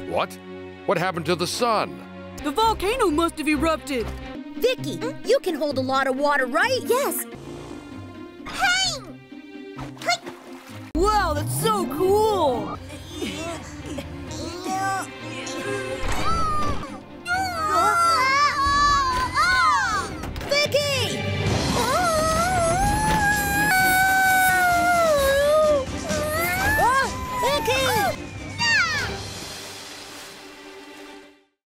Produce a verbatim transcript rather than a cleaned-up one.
What? What happened to the sun? The volcano must have erupted. Vicky, you can hold a lot of water, right? Yes. Hey! Wow, that's so cool.